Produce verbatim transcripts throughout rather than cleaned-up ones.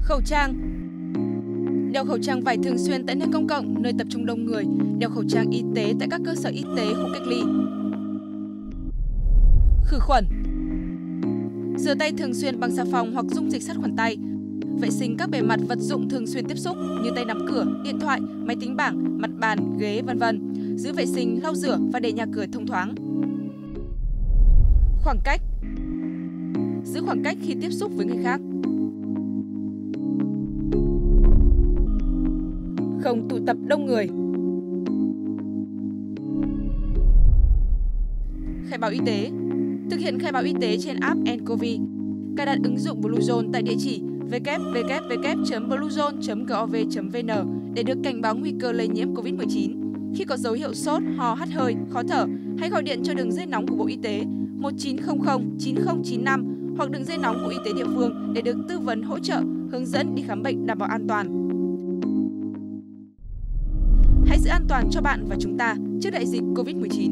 Khẩu trang. Đeo khẩu trang vải thường xuyên tại nơi công cộng, nơi tập trung đông người. Đeo khẩu trang y tế tại các cơ sở y tế, khu cách ly. Khử khuẩn. Rửa tay thường xuyên bằng xà phòng hoặc dung dịch sát khuẩn tay. Vệ sinh các bề mặt vật dụng thường xuyên tiếp xúc như tay nắm cửa, điện thoại, máy tính bảng, mặt bàn, ghế, vân vân. Giữ vệ sinh, lau rửa và để nhà cửa thông thoáng. Khoảng cách. Giữ khoảng cách khi tiếp xúc với người khác. Không tụ tập đông người. Khai báo y tế. Thực hiện khai báo y tế trên app en covid. Cài đặt ứng dụng Bluezone tại địa chỉ w w w chấm bluezone chấm gov chấm vn để được cảnh báo nguy cơ lây nhiễm covid mười chín. Khi có dấu hiệu sốt, ho, hắt hơi, khó thở, hãy gọi điện cho đường dây nóng của Bộ Y tế một chín không không chín không chín năm hoặc đường dây nóng của y tế địa phương để được tư vấn, hỗ trợ, hướng dẫn đi khám bệnh đảm bảo an toàn. Hãy giữ an toàn cho bạn và chúng ta trước đại dịch covid mười chín.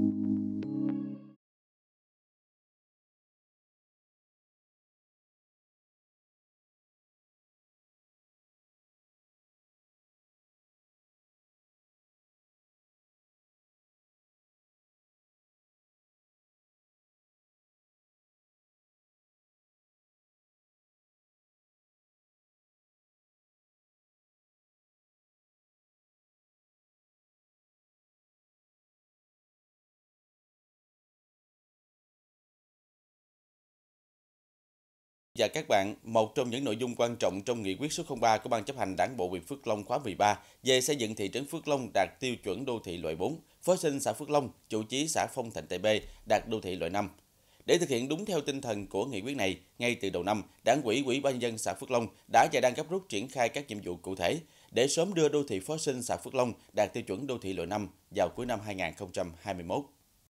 Và các bạn, một trong những nội dung quan trọng trong nghị quyết số không ba của Ban chấp hành Đảng bộ huyện Phước Long khóa mười ba về xây dựng thị trấn Phước Long đạt tiêu chuẩn đô thị loại bốn, Phó sinh xã Phước Long, chủ chí xã Phong Thạnh Tây B đạt đô thị loại năm. Để thực hiện đúng theo tinh thần của nghị quyết này, ngay từ đầu năm, Đảng ủy, Ủy ban nhân dân xã Phước Long đã và đang gấp rút triển khai các nhiệm vụ cụ thể để sớm đưa đô thị Phó sinh xã Phước Long đạt tiêu chuẩn đô thị loại năm vào cuối năm hai nghìn không trăm hai mươi mốt.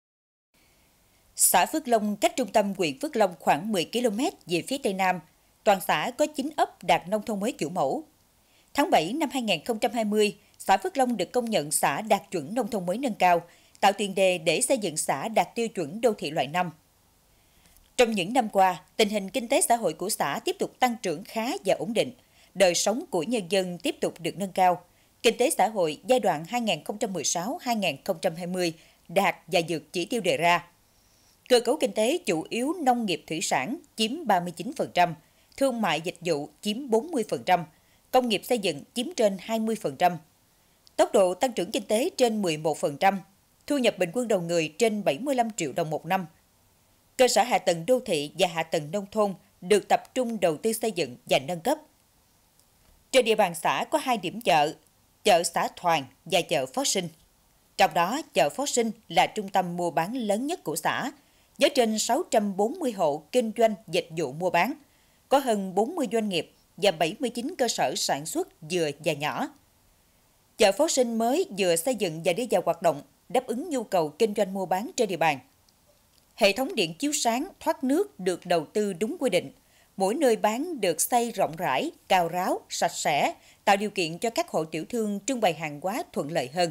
Xã Phước Long cách trung tâm huyện Phước Long khoảng mười ki lô mét về phía tây nam. Toàn xã có chín ấp đạt nông thôn mới kiểu mẫu. Tháng bảy năm hai nghìn không trăm hai mươi, xã Phước Long được công nhận xã đạt chuẩn nông thôn mới nâng cao, tạo tiền đề để xây dựng xã đạt tiêu chuẩn đô thị loại năm. Trong những năm qua, tình hình kinh tế xã hội của xã tiếp tục tăng trưởng khá và ổn định, đời sống của nhân dân tiếp tục được nâng cao. Kinh tế xã hội giai đoạn hai nghìn không trăm mười sáu đến hai nghìn không trăm hai mươi đạt và vượt chỉ tiêu đề ra. Cơ cấu kinh tế chủ yếu nông nghiệp thủy sản chiếm ba mươi chín phần trăm, thương mại dịch vụ chiếm bốn mươi phần trăm, công nghiệp xây dựng chiếm trên hai mươi phần trăm. Tốc độ tăng trưởng kinh tế trên mười một phần trăm, thu nhập bình quân đầu người trên bảy mươi lăm triệu đồng một năm. Cơ sở hạ tầng đô thị và hạ tầng nông thôn được tập trung đầu tư xây dựng và nâng cấp. Trên địa bàn xã có hai điểm chợ, chợ xã Thoàn và chợ Phó Sinh. Trong đó, chợ Phó Sinh là trung tâm mua bán lớn nhất của xã, với trên sáu trăm bốn mươi hộ kinh doanh dịch vụ mua bán, có hơn bốn mươi doanh nghiệp và bảy mươi chín cơ sở sản xuất vừa và nhỏ. Chợ Phó Sinh mới vừa xây dựng và đi vào hoạt động, đáp ứng nhu cầu kinh doanh mua bán trên địa bàn. Hệ thống điện chiếu sáng, thoát nước được đầu tư đúng quy định. Mỗi nơi bán được xây rộng rãi, cao ráo, sạch sẽ, tạo điều kiện cho các hộ tiểu thương trưng bày hàng hóa thuận lợi hơn.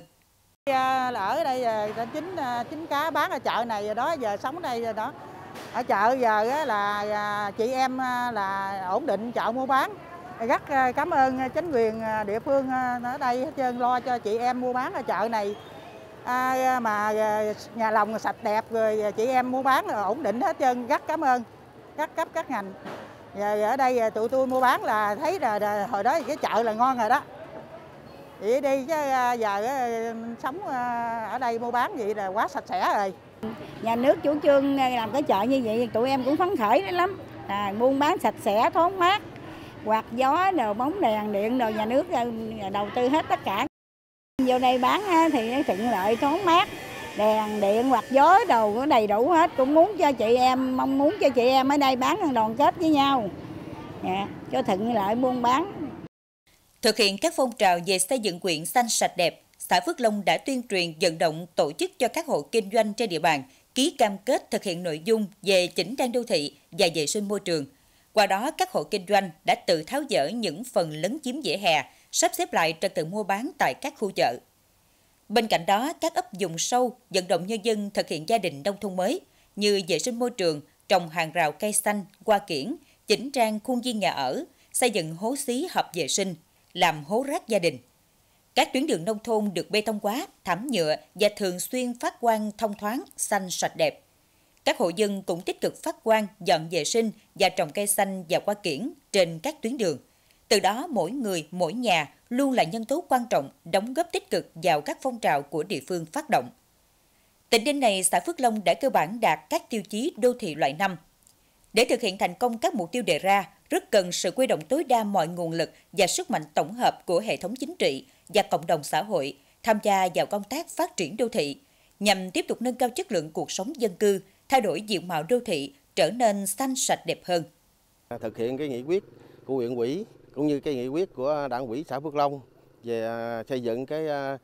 Ở đây chính chính cá bán ở chợ này rồi đó, giờ sống ở đây rồi đó. Ở chợ giờ là chị em là ổn định chợ mua bán. Rất cảm ơn chính quyền địa phương ở đây hết trơn lo cho chị em mua bán ở chợ này. À, mà nhà lòng sạch đẹp rồi chị em mua bán ổn định hết trơn, rất cảm ơn các cấp các ngành. Giờ ở đây tụi tôi mua bán là thấy là hồi đó cái chợ là ngon rồi đó. Vậy đi chứ giờ sống ở đây mua bán vậy là quá sạch sẽ rồi. Nhà nước chủ trương làm cái chợ như vậy tụi em cũng phấn khởi lắm. À, buôn bán sạch sẽ, thoáng mát, quạt gió, đồ bóng đèn điện, đồ nhà nước đầu tư hết tất cả. Vô đây bán thì nó thuận lợi, thoáng mát, đèn điện, quạt gió, đồ có đầy đủ hết. Cũng muốn cho chị em, mong muốn cho chị em ở đây bán đoàn kết với nhau, à, cho thuận lợi buôn bán. Thực hiện các phong trào về xây dựng huyện xanh sạch đẹp, xã Phước Long đã tuyên truyền vận động tổ chức cho các hộ kinh doanh trên địa bàn ký cam kết thực hiện nội dung về chỉnh trang đô thị và vệ sinh môi trường. Qua đó, các hộ kinh doanh đã tự tháo dỡ những phần lấn chiếm vỉa hè, sắp xếp lại trật tự mua bán tại các khu chợ. Bên cạnh đó, các ấp vùng sâu vận động nhân dân thực hiện gia đình nông thôn mới như vệ sinh môi trường, trồng hàng rào cây xanh, hoa kiển, chỉnh trang khuôn viên nhà ở, xây dựng hố xí hợp vệ sinh, làm hố rác gia đình. Các tuyến đường nông thôn được bê tông hóa, thảm nhựa và thường xuyên phát quang thông thoáng, xanh sạch đẹp. Các hộ dân cũng tích cực phát quang, dọn vệ sinh và trồng cây xanh và hoa kiểng trên các tuyến đường. Từ đó, mỗi người, mỗi nhà luôn là nhân tố quan trọng đóng góp tích cực vào các phong trào của địa phương phát động. Tính đến nay, xã Phước Long đã cơ bản đạt các tiêu chí đô thị loại năm. Để thực hiện thành công các mục tiêu đề ra, rất cần sự huy động tối đa mọi nguồn lực và sức mạnh tổng hợp của hệ thống chính trị và cộng đồng xã hội tham gia vào công tác phát triển đô thị, nhằm tiếp tục nâng cao chất lượng cuộc sống dân cư, thay đổi diện mạo đô thị, trở nên xanh sạch đẹp hơn. Thực hiện cái nghị quyết của huyện ủy cũng như cái nghị quyết của Đảng ủy xã Phước Long về xây dựng cái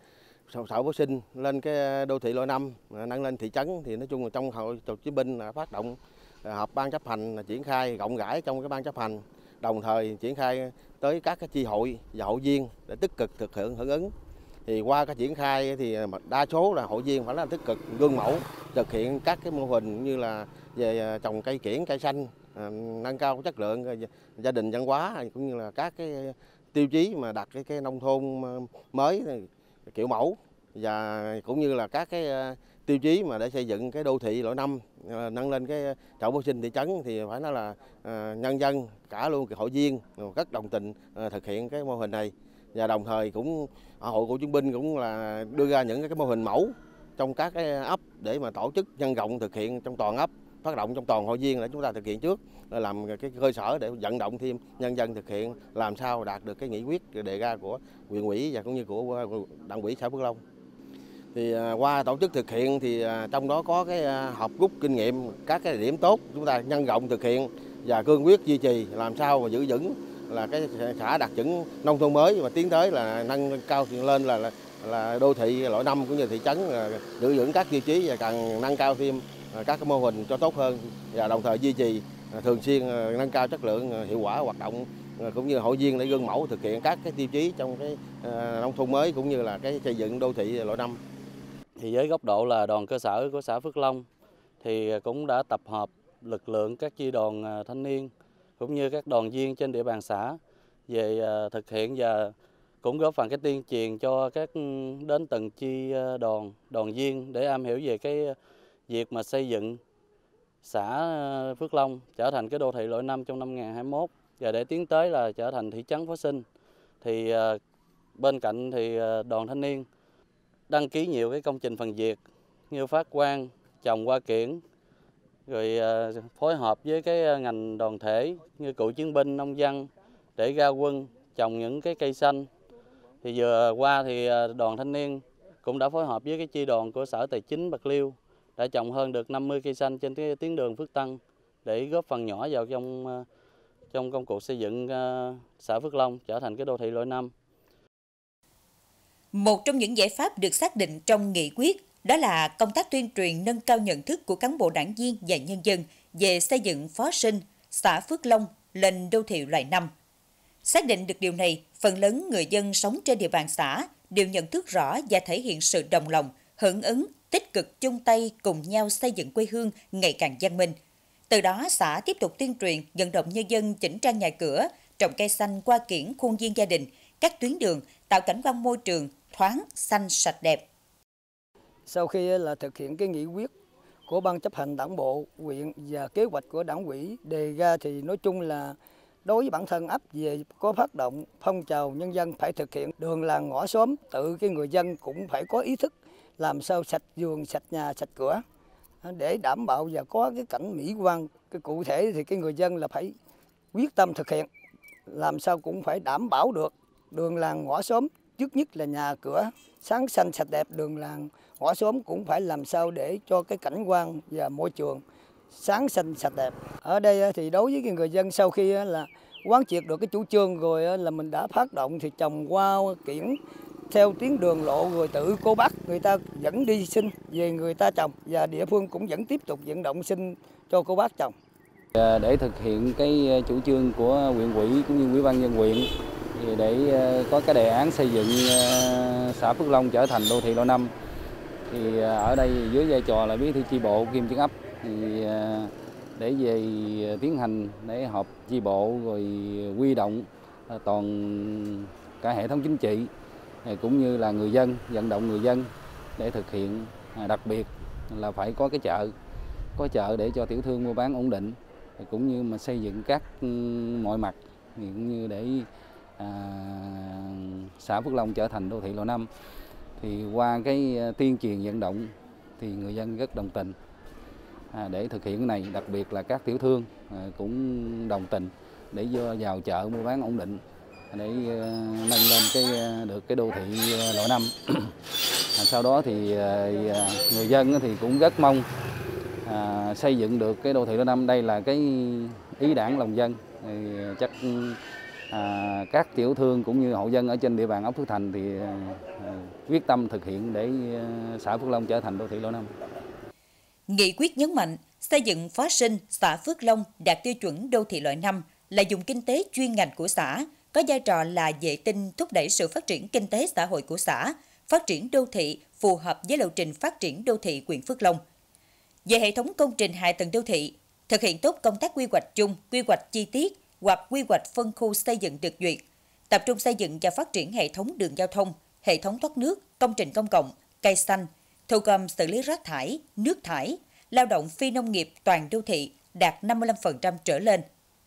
xã Phước Sinh lên cái đô thị loại năm, nâng lên thị trấn, thì nói chung là trong hội cựu chiến binh phát động họp ban chấp hành triển khai rộng rãi trong cái ban chấp hành, đồng thời triển khai tới các cái chi hội và hội viên để tích cực thực hiện hưởng ứng. Thì qua cái triển khai thì đa số là hội viên phải là tích cực gương mẫu thực hiện các cái mô hình như là về trồng cây kiểng, cây xanh, nâng cao chất lượng gia đình văn hóa, cũng như là các cái tiêu chí mà đặt cái, cái nông thôn mới kiểu mẫu, và cũng như là các cái tiêu chí mà để xây dựng cái đô thị loại năm, nâng lên cái xã Phước Sinh thị trấn, thì phải nói là nhân dân cả luôn hội viên rất đồng tình thực hiện cái mô hình này. Và đồng thời cũng hội cựu chiến binh cũng là đưa ra những cái mô hình mẫu trong các cái ấp để mà tổ chức nhân rộng thực hiện trong toàn ấp, phát động trong toàn hội viên để chúng ta thực hiện trước, làm cái cơ sở để vận động thêm nhân dân thực hiện, làm sao đạt được cái nghị quyết đề ra của huyện ủy và cũng như của Đảng ủy xã Phước Long. Thì qua tổ chức thực hiện thì trong đó có cái họp rút kinh nghiệm các cái điểm tốt chúng ta nhân rộng thực hiện và cương quyết duy trì làm sao mà giữ vững là cái xã đạt chuẩn nông thôn mới và tiến tới là nâng cao lên là là, là đô thị loại năm cũng như thị trấn, là giữ vững các tiêu chí và càng nâng cao thêm các cái mô hình cho tốt hơn, và đồng thời duy trì thường xuyên nâng cao chất lượng hiệu quả hoạt động cũng như hội viên để gương mẫu thực hiện các cái tiêu chí trong cái nông thôn mới cũng như là cái xây dựng đô thị loại năm. Thì với góc độ là đoàn cơ sở của xã Phước Long thì cũng đã tập hợp lực lượng các chi đoàn thanh niên cũng như các đoàn viên trên địa bàn xã về thực hiện và cũng góp phần cái tuyên truyền cho các đến từng chi đoàn, đoàn viên để am hiểu về cái việc mà xây dựng xã Phước Long trở thành cái đô thị loại năm trong năm hai nghìn không trăm hai mươi mốt, và để tiến tới là trở thành thị trấn Phước Sinh. Thì bên cạnh thì đoàn thanh niên đăng ký nhiều cái công trình phần việc như phát quang, trồng hoa kiểng, rồi phối hợp với cái ngành đoàn thể như cựu chiến binh, nông dân để ra quân trồng những cái cây xanh. Thì vừa qua thì đoàn thanh niên cũng đã phối hợp với cái chi đoàn của Sở Tài chính Bạc Liêu đã trồng hơn được năm mươi cây xanh trên cái tuyến đường Phước Tân để góp phần nhỏ vào trong trong công cuộc xây dựng xã Phước Long trở thành cái đô thị loại năm. Một trong những giải pháp được xác định trong nghị quyết đó là công tác tuyên truyền nâng cao nhận thức của cán bộ đảng viên và nhân dân về xây dựng Phó Sinh, xã Phước Long lên đô thị loại năm. Xác định được điều này, phần lớn người dân sống trên địa bàn xã đều nhận thức rõ và thể hiện sự đồng lòng, hưởng ứng, tích cực chung tay cùng nhau xây dựng quê hương ngày càng văn minh. Từ đó, xã tiếp tục tuyên truyền, vận động nhân dân chỉnh trang nhà cửa, trồng cây xanh, hoa kiểng, khuôn viên gia đình, các tuyến đường, tạo cảnh quan môi trường thoáng, xanh, sạch đẹp. Sau khi là thực hiện cái nghị quyết của Ban chấp hành Đảng bộ huyện và kế hoạch của Đảng ủy đề ra, thì nói chung là đối với bản thân ấp về có phát động phong trào nhân dân phải thực hiện đường làng ngõ xóm, tự cái người dân cũng phải có ý thức làm sao sạch vườn, sạch nhà, sạch cửa để đảm bảo và có cái cảnh mỹ quan. Cái cụ thể thì cái người dân là phải quyết tâm thực hiện, làm sao cũng phải đảm bảo được đường làng ngõ xóm, trước nhất là nhà cửa sáng xanh sạch đẹp, đường làng ngõ xóm cũng phải làm sao để cho cái cảnh quan và môi trường sáng xanh sạch đẹp. Ở đây thì đối với cái người dân sau khi là quán triệt được cái chủ trương rồi là mình đã phát động thì trồng hoa kiểng theo tuyến đường lộ, rồi tự cô bác người ta dẫn đi xin về người ta trồng, và địa phương cũng vẫn tiếp tục vận động xin cho cô bác trồng. Để thực hiện cái chủ trương của huyện ủy cũng như ủy ban nhân huyện thì để có cái đề án xây dựng xã Phước Long trở thành đô thị loại năm, thì ở đây dưới vai trò là bí thư chi bộ kiêm trưởng ấp thì để về tiến hành để họp chi bộ rồi huy động toàn cả hệ thống chính trị cũng như là người dân, vận động người dân để thực hiện, đặc biệt là phải có cái chợ, có chợ để cho tiểu thương mua bán ổn định, cũng như mà xây dựng các mọi mặt cũng như để à, xã Phước Long trở thành đô thị loại năm. Thì qua cái tuyên truyền vận động thì người dân rất đồng tình à, để thực hiện cái này, đặc biệt là các tiểu thương à, cũng đồng tình để vô vào chợ mua bán ổn định để uh, nâng lên cái được cái đô thị loại năm. À, sau đó thì uh, người dân thì cũng rất mong à, xây dựng được cái đô thị loại năm. Đây là cái ý đảng lòng dân. Thì chắc à, các tiểu thương cũng như hộ dân ở trên địa bàn ấp Phước Thành thì à, quyết tâm thực hiện để à, xã Phước Long trở thành đô thị loại năm. Nghị quyết nhấn mạnh xây dựng phát sinh xã Phước Long đạt tiêu chuẩn đô thị loại năm là vùng kinh tế chuyên ngành của xã, có vai trò là vệ tinh thúc đẩy sự phát triển kinh tế xã hội của xã, phát triển đô thị phù hợp với lộ trình phát triển đô thị huyện Phước Long. Về hệ thống công trình hạ tầng đô thị, thực hiện tốt công tác quy hoạch chung, quy hoạch chi tiết hoặc quy hoạch phân khu xây dựng được duyệt, tập trung xây dựng và phát triển hệ thống đường giao thông, hệ thống thoát nước, công trình công cộng, cây xanh, thu gom xử lý rác thải, nước thải, lao động phi nông nghiệp toàn đô thị đạt năm mươi lăm phần trăm trở lên.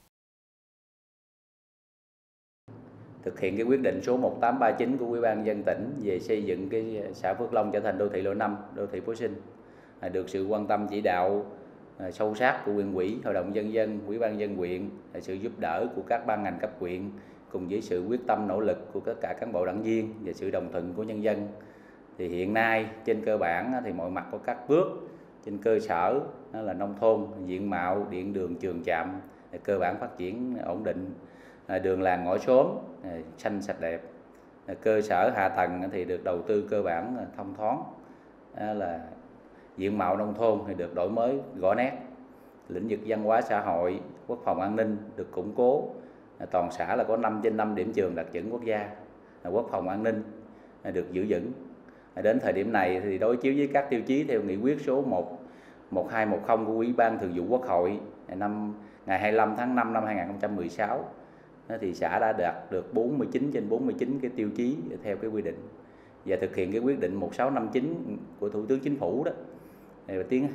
Thực hiện cái quyết định số một tám ba chín của Ủy ban nhân dân tỉnh về xây dựng cái xã Phước Long trở thành đô thị loại năm, đô thị phối sinh, được sự quan tâm chỉ đạo sâu sát của huyện ủy, hội đồng nhân dân, ủy ban nhân dân huyện, sự giúp đỡ của các ban ngành cấp huyện cùng với sự quyết tâm nỗ lực của tất cả cán bộ đảng viên và sự đồng thuận của nhân dân. Thì hiện nay trên cơ bản thì mọi mặt có các bước trên cơ sở là nông thôn, diện mạo, điện đường, trường trạm cơ bản phát triển ổn định, đường làng ngõ xóm xanh sạch đẹp, cơ sở hạ tầng thì được đầu tư cơ bản thông thoáng, là diện mạo nông thôn thì được đổi mới rõ nét, lĩnh vực văn hóa xã hội, quốc phòng an ninh được củng cố, toàn xã là có năm trên năm điểm trường đạt chuẩn quốc gia, quốc phòng an ninh được giữ vững. Đến thời điểm này thì đối chiếu với các tiêu chí theo nghị quyết số một hai một không của Ủy ban Thường vụ Quốc hội năm ngày hai mươi lăm tháng năm năm hai nghìn không trăm mười sáu thì xã đã đạt được bốn mươi chín trên bốn mươi chín cái tiêu chí theo cái quy định, và thực hiện cái quyết định một sáu năm chín của Thủ tướng Chính phủ đó để tiến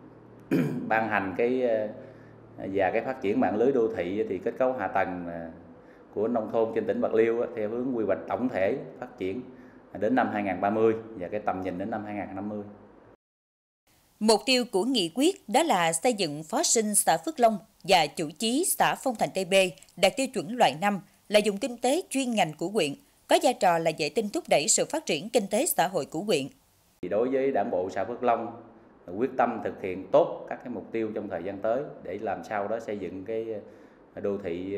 ban hành cái và cái phát triển mạng lưới đô thị thì kết cấu hạ tầng của nông thôn trên tỉnh Bạc Liêu theo hướng quy hoạch tổng thể phát triển đến năm hai nghìn không trăm ba mươi và cái tầm nhìn đến năm hai nghìn không trăm năm mươi. Mục tiêu của nghị quyết đó là xây dựng phát sinh xã Phước Long và chủ chí xã Phong Thành Tây B đạt tiêu chuẩn loại năm, là vùng kinh tế chuyên ngành của huyện, có vai trò là vệ tinh thúc đẩy sự phát triển kinh tế xã hội của huyện. Đối với Đảng bộ xã Phước Long quyết tâm thực hiện tốt các cái mục tiêu trong thời gian tới để làm sao đó xây dựng cái đô thị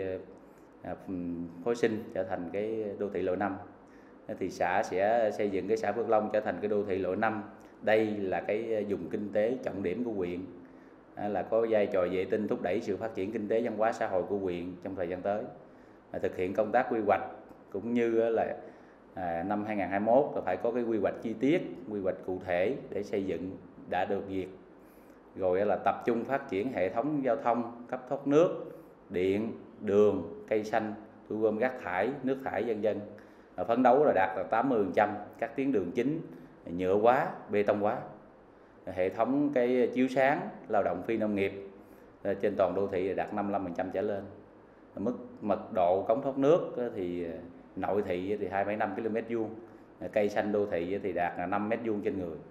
phối sinh trở thành cái đô thị loại năm, thì xã sẽ xây dựng cái xã Phước Long trở thành cái đô thị loại năm. Đây là cái vùng kinh tế trọng điểm của huyện, là có vai trò vệ tinh thúc đẩy sự phát triển kinh tế văn hóa xã hội của huyện trong thời gian tới. Thực hiện công tác quy hoạch cũng như là à, năm hai nghìn không trăm hai mươi mốt là phải có cái quy hoạch chi tiết, quy hoạch cụ thể để xây dựng đã được duyệt. Rồi là tập trung phát triển hệ thống giao thông, cấp thoát nước, điện, đường, cây xanh, thu gom rác thải, nước thải vân vân. Phấn đấu là đạt là tám mươi phần trăm các tuyến đường chính nhựa hóa, bê tông hóa. Hệ thống cái chiếu sáng, lao động phi nông nghiệp trên toàn đô thị đạt năm mươi lăm phần trăm trở lên. Mức mật độ cống thoát nước thì nội thị thì hai phẩy năm ki lô mét vuông, cây xanh đô thị thì đạt là năm mét vuông trên người.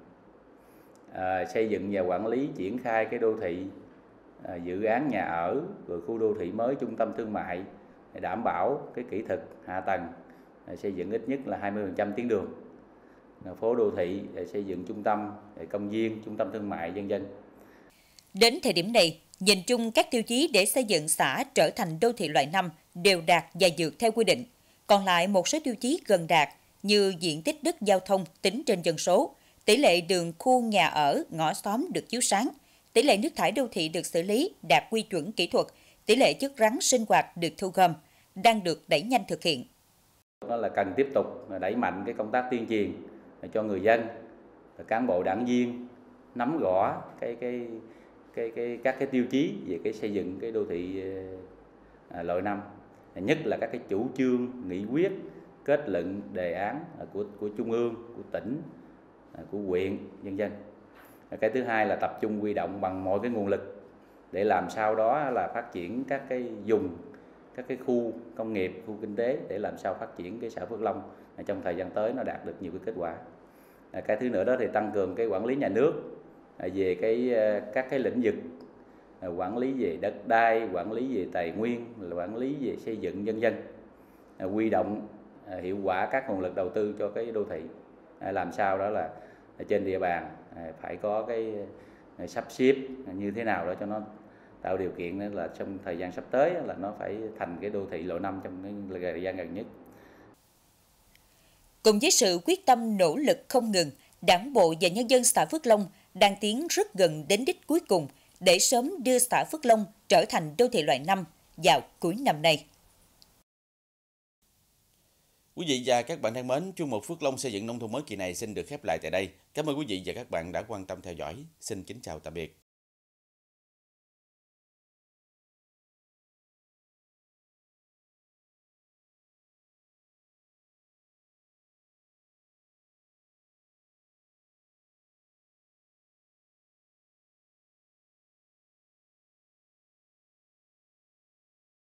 À, xây dựng và quản lý triển khai cái đô thị, à, dự án nhà ở, rồi khu đô thị mới, trung tâm thương mại, đảm bảo cái kỹ thuật hạ tầng, à, xây dựng ít nhất là hai mươi phần trăm tuyến đường, à, phố đô thị, à, xây dựng trung tâm, à, công viên, trung tâm thương mại, vân vân. Đến thời điểm này, nhìn chung các tiêu chí để xây dựng xã trở thành đô thị loại năm đều đạt và vượt theo quy định. Còn lại một số tiêu chí gần đạt như diện tích đất giao thông tính trên dân số, tỷ lệ đường khu nhà ở, ngõ xóm được chiếu sáng, tỷ lệ nước thải đô thị được xử lý đạt quy chuẩn kỹ thuật, tỷ lệ chất rắn sinh hoạt được thu gom, đang được đẩy nhanh thực hiện. Đó là cần tiếp tục đẩy mạnh cái công tác tuyên truyền cho người dân, cán bộ đảng viên nắm rõ cái cái cái cái các cái tiêu chí về cái xây dựng cái đô thị à, loại năm, nhất là các cái chủ trương, nghị quyết, kết luận, đề án của của trung ương, của tỉnh, của huyện, vân vân. Cái thứ hai là tập trung huy động bằng mọi cái nguồn lực để làm sao đó là phát triển các cái vùng, các cái khu công nghiệp, khu kinh tế để làm sao phát triển cái xã Phước Long trong thời gian tới nó đạt được nhiều cái kết quả. Cái thứ nữa đó thì tăng cường cái quản lý nhà nước về cái các cái lĩnh vực, quản lý về đất đai, quản lý về tài nguyên, quản lý về xây dựng, vân vân. Huy động hiệu quả các nguồn lực đầu tư cho cái đô thị, làm sao đó là trên địa bàn phải có cái sắp xếp như thế nào đó cho nó tạo điều kiện là trong thời gian sắp tới là nó phải thành cái đô thị loại năm trong cái thời gian gần nhất. Cùng với sự quyết tâm nỗ lực không ngừng, Đảng bộ và nhân dân xã Phước Long đang tiến rất gần đến đích cuối cùng để sớm đưa xã Phước Long trở thành đô thị loại năm vào cuối năm nay. Quý vị và các bạn thân mến, chuyên mục Phước Long xây dựng nông thôn mới kỳ này xin được khép lại tại đây. Cảm ơn quý vị và các bạn đã quan tâm theo dõi. Xin kính chào tạm biệt.